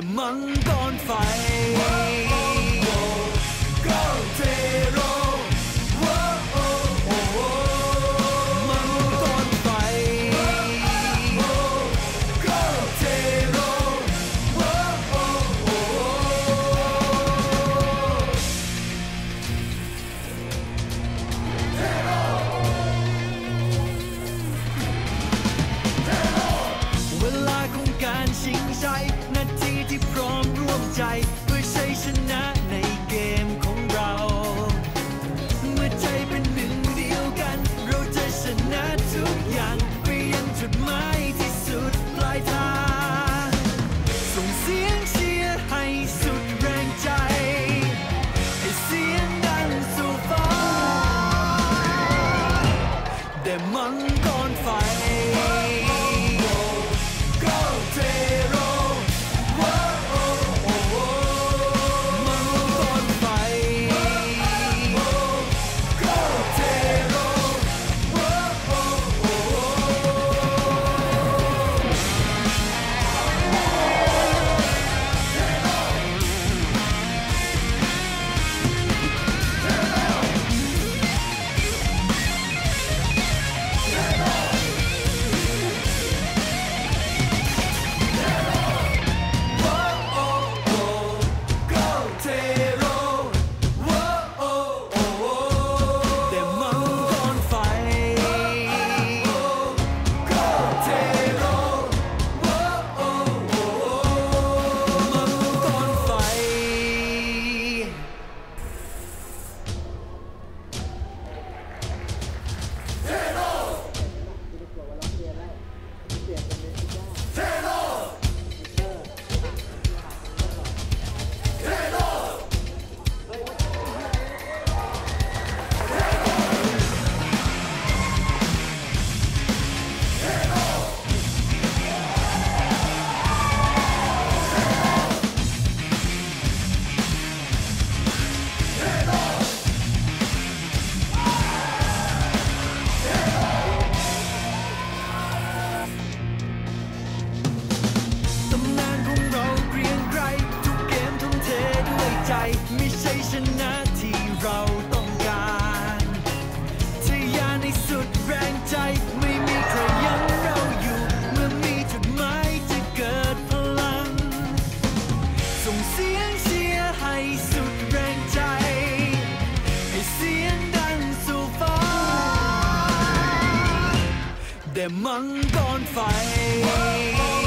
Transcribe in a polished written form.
มังกรไฟก็เทโรมังกรไฟก็เทโรเวลาของการชิงชัยนาทีที่พร้อมร่วมใจเพื่อชัยชนะในเกมของเราเมื่อใจเป็นหนึ่งเดียวกันเราจะชนะทุกอย่างไปยังจุดหมายที่สุดปลายทางส่งเสียงเชียร์ให้สุดแรงใจให้เสียงดังสู่ฟ้าแต่มังกรไฟไม่ใช่ชนะที่เราต้องการทะยานในสุดแรงใจไม่มีใครยั้งเราอยู่เมื่อมีจุดหมายจะเกิดพลังส่งเสียงเชียร์ให้สุดแรงใจให้เสียงดังสู่ฟ้าแต่มังกรไฟ